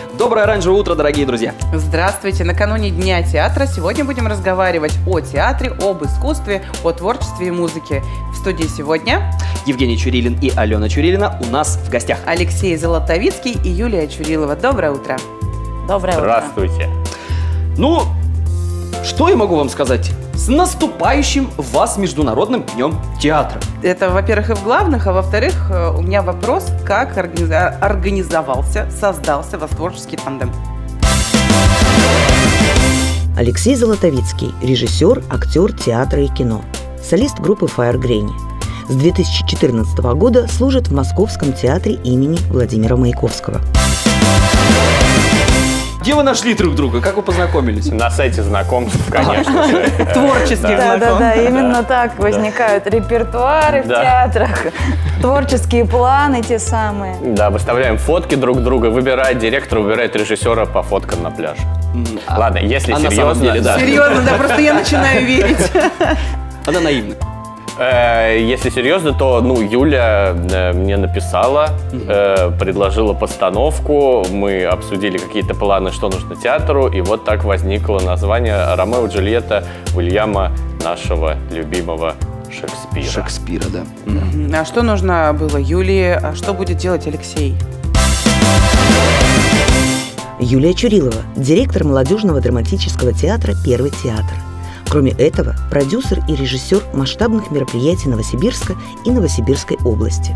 Доброе оранжевое утро, дорогие друзья. Здравствуйте. Накануне Дня театра сегодня будем разговаривать о театре, об искусстве, о творчестве и музыке. В студии сегодня Евгений Чурилин и Алена Чурилина у нас в гостях. Алексей Золотовицкий и Юлия Чурилова. Доброе утро. Доброе утро. Здравствуйте. Ну, что я могу вам сказать? С наступающим вас Международным днем театра. Это, во-первых, и в главных, а во-вторых, у меня вопрос, как организовался, создался ваш творческий тандем. Алексей Золотовицкий – режиссер, актер театра и кино, солист группы Fire Granny. С 2014 года служит в Московском театре имени Владимира Маяковского. Где вы нашли друг друга? Как вы познакомились? На сайте знакомств, конечно же. Творческих знакомств. Да, именно так возникают репертуары в театрах, творческие планы те самые. Да, выставляем фотки друг друга, выбирает директор, выбирает режиссера по фоткам на пляже. Ладно, если на самом серьезно... деле, да. Серьезно, да, просто я начинаю верить. Она наивна. Если серьезно, то Юля мне написала, предложила постановку, мы обсудили какие-то планы, что нужно театру, и вот так возникло название «Ромео и Джульетта» Уильяма, нашего любимого Шекспира. Шекспира, да. А что нужно было Юлии, а что будет делать Алексей? Юлия Чурилова – директор молодежного драматического театра «Первый театр». Кроме этого, продюсер и режиссер масштабных мероприятий Новосибирска и Новосибирской области.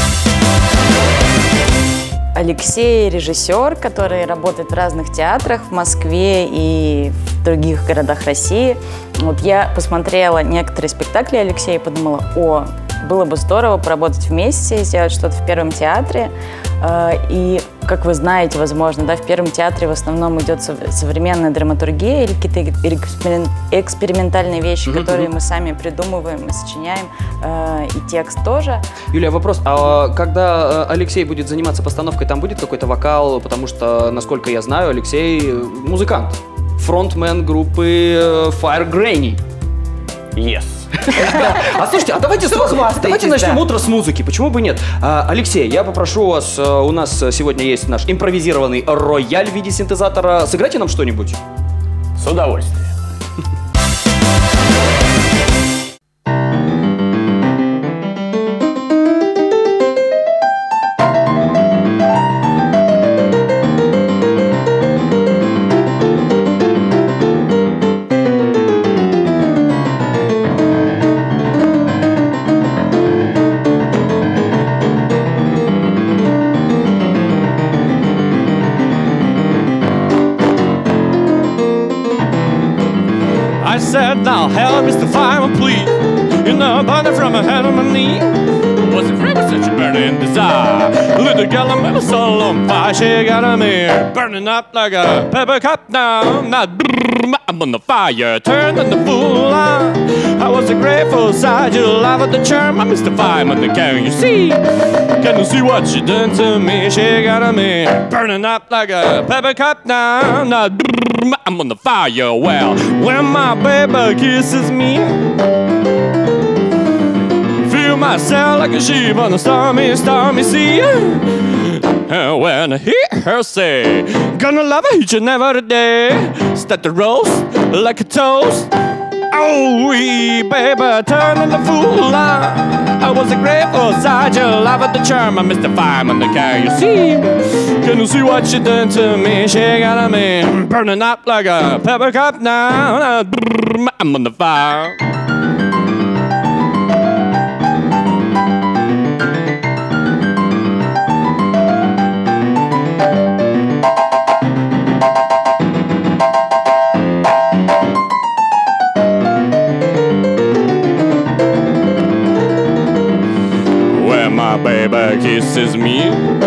Алексей – режиссер, который работает в разных театрах в Москве и в других городах России. Вот я посмотрела некоторые спектакли Алексея и подумала, было бы здорово поработать вместе, сделать что-то в Первом театре. И, как вы знаете, возможно, да, в Первом театре в основном идет современная драматургия или какие-то экспериментальные вещи, которые мы сами придумываем и сочиняем, и текст тоже. Юлия, вопрос. А когда Алексей будет заниматься постановкой, там будет какой-то вокал? Потому что, насколько я знаю, Алексей музыкант, фронтмен группы Fire Granny. Yes. А слушайте, давайте начнем утро с музыки, почему бы нет? Алексей, я попрошу вас, у нас сегодня есть наш импровизированный рояль в виде синтезатора. Сыграйте нам что-нибудь. С удовольствием. I said, now help Mr. Fireman, please. You know, burning from my head on my knee. Was afraid of such a burning desire. Little girl, I'm ever so on fire. She got a mirror, burning up like a pepper cup now. Now, I'm on the fire, turning the fool on. I was a grateful side, you laugh at the charm. I'm Mr. Fireman, can you see? Can you see what she done to me? She got a mirror, burning up like a pepper cup now. Now, I'm on the fire, well, when my baby kisses me, feel myself like a sheep on a stormy, stormy sea. And when I hear her say, gonna love her each and every day, start to roast like a toast. Oh, wee baby, turning the fool on. I was a grateful side, you laugh at the charm. I'm Mr. Fireman, can you see? Can you see what she done to me? She got me burning up like a pepper cup now. I'm on the fire. My baby kisses me,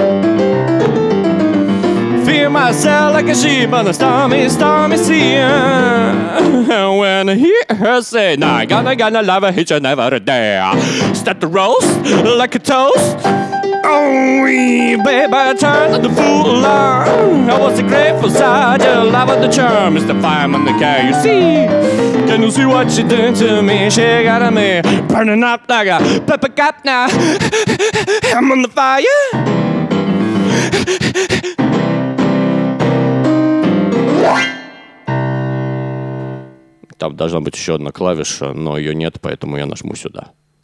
feel myself like a sheep on a stormy, stormy sea. And when I hear her say, nah, I gonna love her each and every day, start to roast like a toast. Oh, baby, turn the fool on. I was a grateful side, you love the charm, Mr. Fireman, can you see? Can you see what she did to me? She got me burning up like a pepper cup now. I'm on the fire. Там должна быть еще одна клавиша, но ее нет, поэтому я нажму сюда.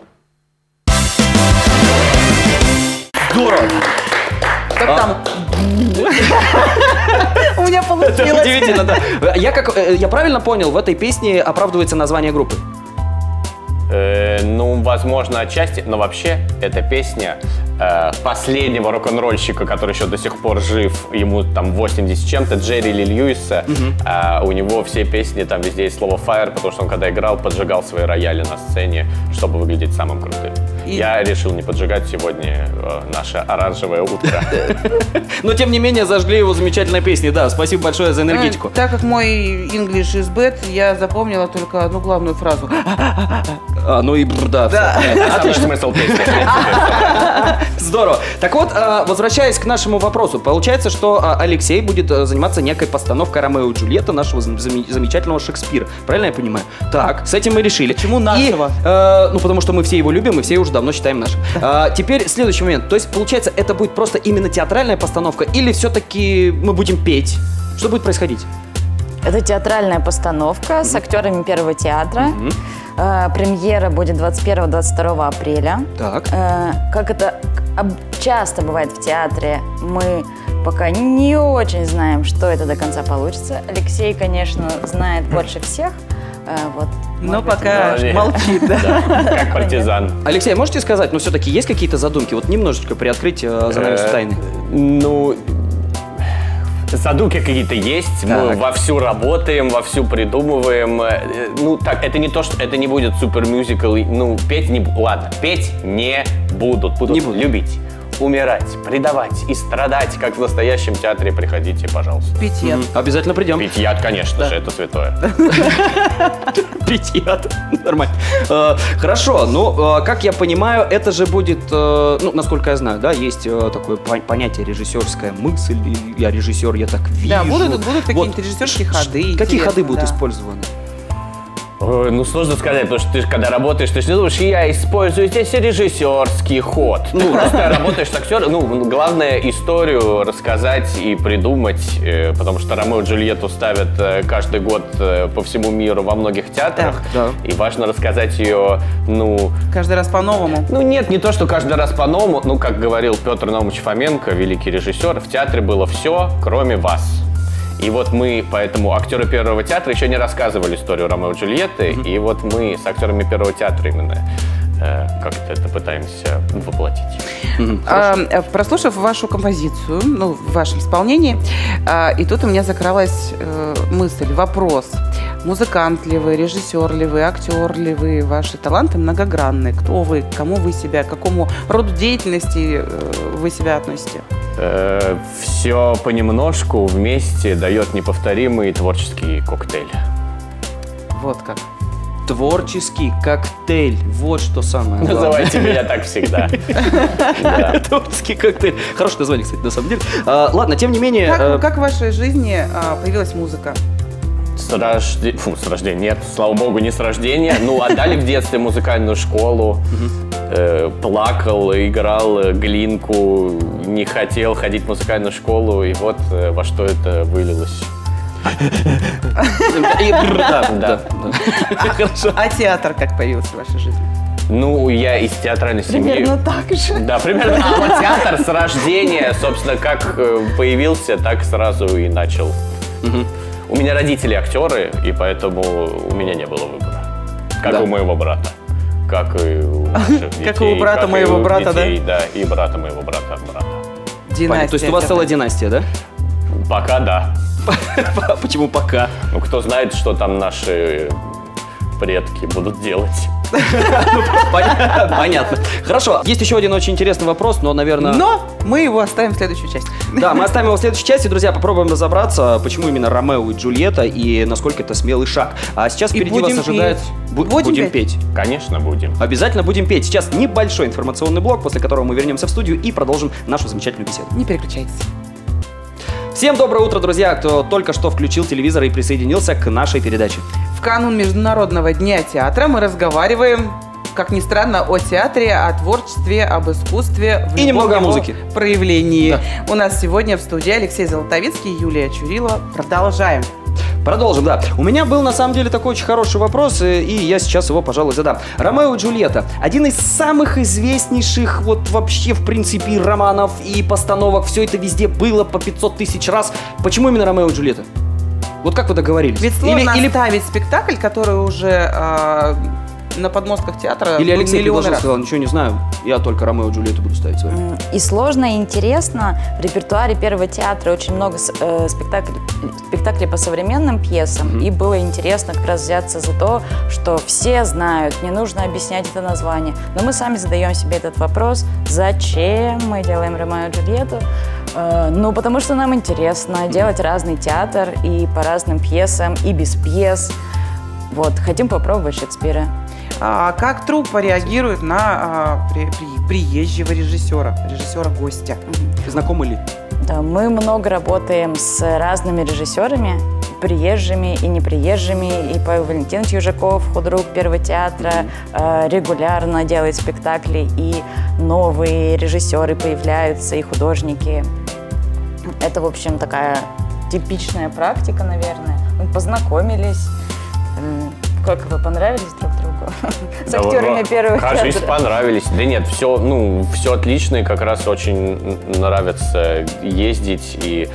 Здорово! Как там? У меня Это получилось. удивительно, да. Я правильно понял, в этой песне оправдывается название группы? Ну, возможно, отчасти, но вообще эта песня последнего рок-н-ролльщика, который еще до сих пор жив, ему там 80 с чем-то, Джерри Ли Льюиса. У него все песни, там везде есть слово «fire», потому что он, когда играл, поджигал свои рояли на сцене, чтобы выглядеть самым крутым. Я решил не поджигать сегодня наше оранжевое утро. Но, тем не менее, зажгли его замечательной песней. Да, спасибо большое за энергетику. Так как мой English is bad, я запомнила только одну главную фразу. Ну и да. Отличный смысл песни. Здорово. Так вот, возвращаясь к нашему вопросу, получается, что Алексей будет заниматься некой постановкой Ромео и Джульетта нашего замечательного Шекспира. Правильно я понимаю? Так, с этим мы решили. Почему нашего? Ну, потому что мы все его любим и все уже давно считаем нашим. Теперь следующий момент. То есть, получается, это будет просто именно театральная постановка или все-таки мы будем петь? Что будет происходить? Это театральная постановка с актерами Первого театра. Премьера будет 21-22 апреля. Так. Как это часто бывает в театре, мы пока не очень знаем, что это до конца получится. Алексей, конечно, знает больше всех. Вот, но пока молчит, да. Как партизан. Алексей, можете сказать, ну все-таки есть какие-то задумки? Вот немножечко приоткрыть занавес тайны. Ну, задумки какие-то есть, мы вовсю работаем, вовсю придумываем. Ну, так, это не то, что это не будет супер мюзикл. Ну, петь не... Ладно, петь не будут. Будут любить, умирать, предавать и страдать, как в настоящем театре. Приходите, пожалуйста. Пить яд. Обязательно придем. Пить яд, конечно же, это святое. Пить яд. Нормально. Хорошо, ну, как я понимаю, это же будет, ну, насколько я знаю, да, есть такое понятие режиссерская мысль, я режиссер, я так вижу. Да, будут какие-нибудь режиссерские ходы. Какие ходы будут использованы? Ну, сложно сказать, потому что ты, когда работаешь, ты же не думаешь, я использую здесь режиссерский ход. Ну, просто работаешь с актером. Ну, главное историю рассказать и придумать, потому что Ромео и Джульетту ставят каждый год по всему миру во многих театрах. Да. И важно рассказать ее, ну... Каждый раз по-новому. Ну, нет, не то, что каждый раз по-новому. Ну, как говорил Петр Наумович Фоменко, великий режиссер, в театре было все, кроме вас. И вот мы, поэтому актеры Первого театра еще не рассказывали историю Ромео и Джульетты, и вот мы с актерами Первого театра именно как-то это пытаемся воплотить. Прослушав вашу композицию, ну, в вашем исполнении, и тут у меня закралась мысль, вопрос. Музыкант ли вы, режиссер ли вы, актер ли вы, ваши таланты многогранны. Кто вы, к кому вы себя, к какому роду деятельности вы себя относите? Все понемножку вместе дает неповторимый творческий коктейль. Вот как. Творческий коктейль. Вот что самое главное. Называйте меня так всегда. Творческий коктейль. Хорошее название, кстати, на самом деле. Ладно, тем не менее... Как в вашей жизни появилась музыка? С рождения. Нет, слава богу, не с рождения. Ну, отдали в детстве музыкальную школу. Плакал, играл глинку, не хотел ходить в музыкальную школу. И вот во что это вылилось. Да. А театр как появился в вашей жизни? Ну, я из театральной семьи. Примерно так же. Да, примерно. А вот театр с рождения, собственно, как появился, так сразу и начал. У меня родители актеры, и поэтому у меня не было выбора. Как у моего брата. Как и у наших детей. Как у брата моего брата, да? Да, и брата моего брата от брата. Династия. То есть у вас целая династия, да? Пока да. Почему пока? Ну, кто знает, что там наши предки будут делать. Понятно. Хорошо. Есть еще один очень интересный вопрос, но, наверное... Но мы его оставим в следующую часть. Да, мы оставим его в следующей части. Друзья, попробуем разобраться, почему именно Ромео и Джульетта и насколько это смелый шаг. А сейчас впереди вас ожидает... Будем петь. Конечно, будем. Обязательно будем петь. Сейчас небольшой информационный блок, после которого мы вернемся в студию и продолжим нашу замечательную беседу. Не переключайтесь. Всем доброе утро, друзья, кто только что включил телевизор и присоединился к нашей передаче. В канун Международного дня театра мы разговариваем, как ни странно, о театре, о творчестве, об искусстве. И немного о музыке. Проявлении. Да. У нас сегодня в студии Алексей Золотовицкий, Юлия Чурилова. Продолжаем. Продолжим, да. У меня был, на самом деле, такой очень хороший вопрос, и я сейчас его, пожалуй, задам. «Ромео и Джульетта» — один из самых известнейших вот вообще, в принципе, романов и постановок. Все это везде было по 500 тысяч раз. Почему именно «Ромео и Джульетта»? Вот как вы договорились? Ведь сложно ставить спектакль, который уже на подмостках театра Или Алексей миллионы раз. сказал, ничего не знаю, я только «Ромео и Джульетту» буду ставить с вами. И сложно, и интересно. В репертуаре Первого театра очень много спектаклей по современным пьесам. И было интересно как раз взяться за то, что все знают, не нужно объяснять это название. Но мы сами задаем себе этот вопрос, зачем мы делаем «Ромео и Джульетту». Ну, потому что нам интересно делать разный театр и по разным пьесам, и без пьес. Вот, хотим попробовать Шекспира. А как труппа реагирует на приезжего режиссера-гостя? Знакомы ли? Да, мы много работаем с разными режиссерами, приезжими и неприезжими. И Павел Валентинович Южаков, худрук Первого театра, регулярно делает спектакли, и новые режиссеры появляются, и художники. Это, в общем, такая типичная практика, наверное. Мы познакомились. Как вы понравились друг другу? С актерами Первого театра. Кажется, понравились. Да нет, все отлично, и как раз очень нравится ездить и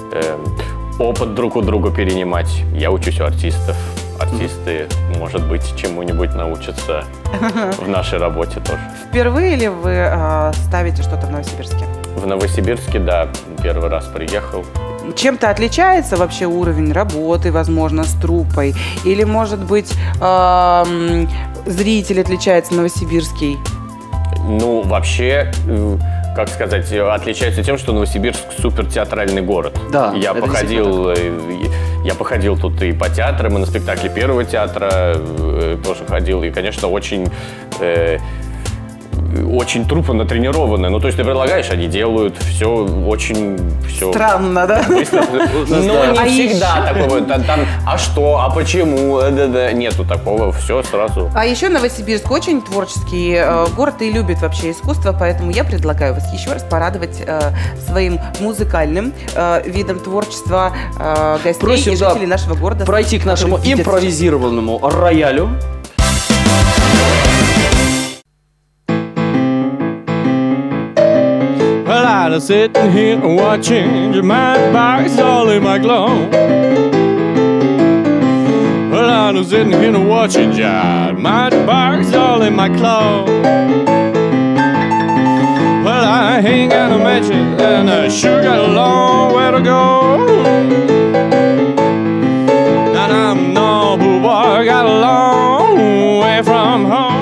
опыт друг у друга перенимать. Я учусь у артистов. Артисты, может быть, чему-нибудь научатся в нашей работе тоже. Впервые ли вы ставите что-то в Новосибирске? В Новосибирске, да, первый раз приехал. Чем-то отличается вообще уровень работы, возможно, с труппой? Или, может быть, зритель отличается новосибирский? Ну, вообще, как сказать, отличается тем, что Новосибирск супертератральный город. Да, я походил тут и по театрам, и на спектакле Первого театра тоже ходил. И, конечно, очень труппа натренированная. Ну, то есть ты предлагаешь, они делают все очень... Странно, да? Ну, не всегда такого. А что, а почему? Нету такого, все сразу. А еще Новосибирск очень творческий город и любит вообще искусство, поэтому я предлагаю вас еще раз порадовать своим музыкальным видом творчества гостей и жителей нашего города. Пройти к нашему импровизированному роялю. Well, I was sitting here watching your mind box all in my glow. Well, I was sitting here watching your mind box all in my clothes. Well, I ain't got no matches and I sure got a long way to go. And I'm no boy, got a long way from home.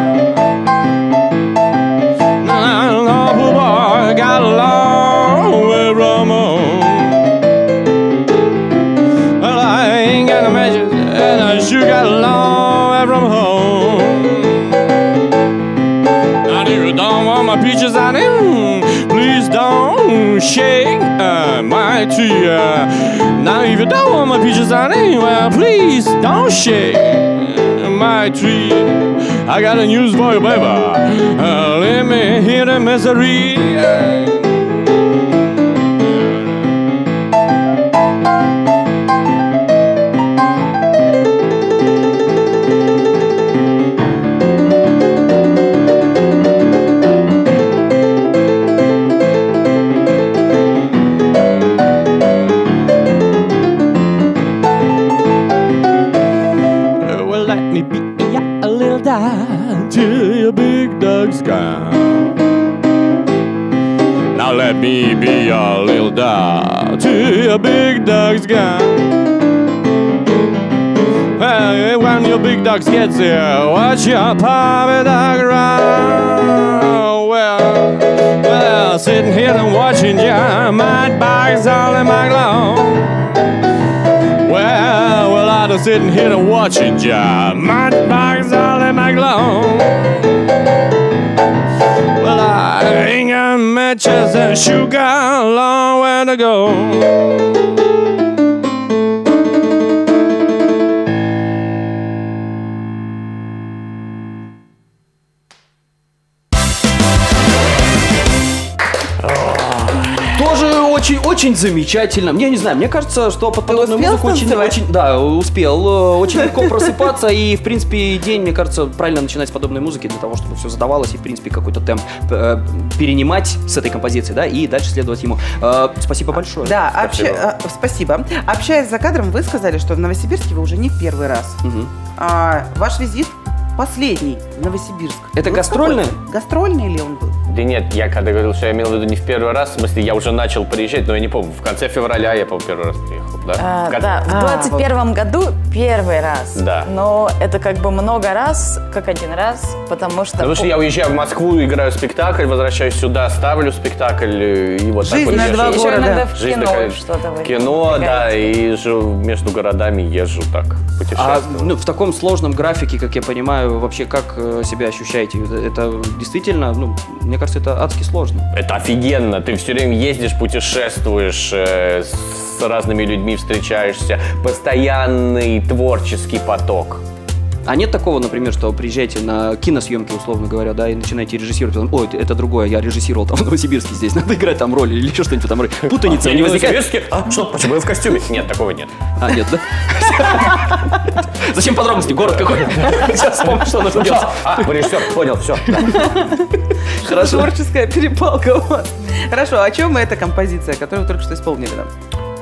Got a long way from home. Well, I ain't got no matches, and I sure got a long way from home. Now, if you don't want my peaches on him, please don't shake my tree. Now, if you don't want my peaches on him, well, please don't shake my tree. I got a news for you, baby. Let me hear the misery. Well, let me be a little dog till your big dog's gone. Now let me be a little dog till your big dog's gone. Well, when your big dog gets here, watch your puppy dog run. Well, sitting here and watching your mad box all in my glove. Well, I'm sitting here and watching ya. My box all in my glove. Well, I ain't got matches and sugar, a long way to go. очень замечательно. Мне не знаю, мне кажется, что под подобную успел музыку очень, да, успел. Очень легко просыпаться и, в принципе, день, мне кажется, правильно начинать с подобной музыки для того, чтобы все задавалось и, в принципе, какой-то темп перенимать с этой композиции, да, и дальше следовать ему. Спасибо большое. Да, спасибо. Общаясь за кадром, вы сказали, что в Новосибирске вы уже не в первый раз. Ваш визит последний в Новосибирск. Это гастрольный? Гастрольный ли он был? Да нет, я когда говорил, что я имел в виду не в первый раз, в смысле, я уже начал приезжать, но я не помню, в конце февраля я, по-моему, первый раз приехал, да? Да, в 21 году первый раз. Да. Но это как бы много раз, как один раз, потому что... Потому что я уезжаю в Москву, играю спектакль, возвращаюсь сюда, ставлю спектакль, и вот Жизнь так вот на два Еще города. иногда в Жизнь кино такая, что-то вы кино, да, играете. и между городами езжу так, путешествую. В таком сложном графике, как я понимаю, вообще как себя ощущаете? Это действительно, мне кажется, это адски сложно. Это офигенно, ты все время ездишь, путешествуешь, с разными людьми встречаешься, постоянный творческий поток. А нет такого, например, что приезжаете на киносъемки, условно говоря, да, и начинаете режиссировать, потом, ой, это другое, я режиссировал там в Новосибирске, здесь надо играть там роль или еще что-нибудь там, путаница не возникает. Что, почему я в костюме? Нет, такого нет. А, нет, да? Зачем подробности? Город какой? Сейчас вспомню, что нужно делать. Режиссер, понял, все. Хорошо. Творческая перепалка у вас. Хорошо, о чем эта композиция, которую вы только что исполнили нам?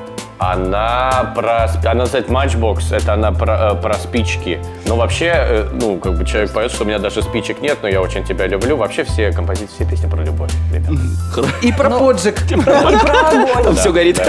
Она называется Matchbox, это она про спички. Но вообще, как бы человек поет, что у меня даже спичек нет, но я очень тебя люблю. Вообще все композиции, все песни про любовь, ребят. И про поджиг. И про огонь. Там все горит.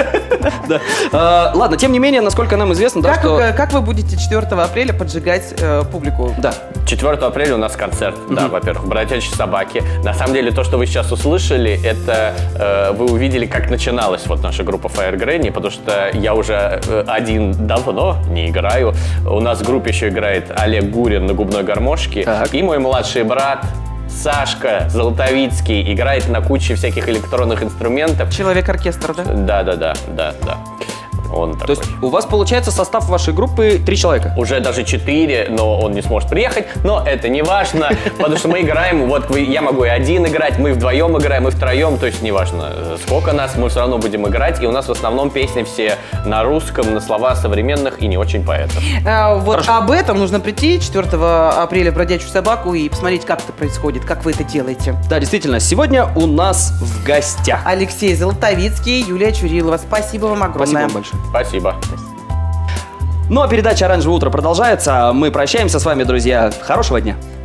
Ладно, тем не менее, насколько нам известно, да, что... Как вы будете 4 апреля поджигать публику? Да. 4 апреля у нас концерт, да, во-первых, «Бродячие собаки». На самом деле, то, что вы сейчас услышали, это вы увидели, как начиналась вот наша группа Fire Granny, потому что я уже один давно не играю. У нас в группе еще играет Олег Гурин на губной гармошке, и мой младший брат Сашка Золотовицкий играет на куче всяких электронных инструментов. Человек-оркестр, да? Да. Он То такой. есть у вас получается состав вашей группы 3 человека? Уже даже 4, но он не сможет приехать. Но это не важно, потому что мы играем, я могу и один играть, мы вдвоем играем, и втроем, то есть не важно, сколько нас, мы все равно будем играть. И у нас в основном песни все на русском, на слова современных и не очень поэтов. Вот об этом нужно прийти 4 апреля в «Бродячую собаку» и посмотреть, как это происходит, как вы это делаете. Да, действительно, сегодня у нас в гостях. Алексей Золотовицкий, Юлия Чурилова. Спасибо вам огромное. Спасибо вам большое. Спасибо. Ну а передача «Оранжевое утро» продолжается. Мы прощаемся с вами, друзья. Хорошего дня.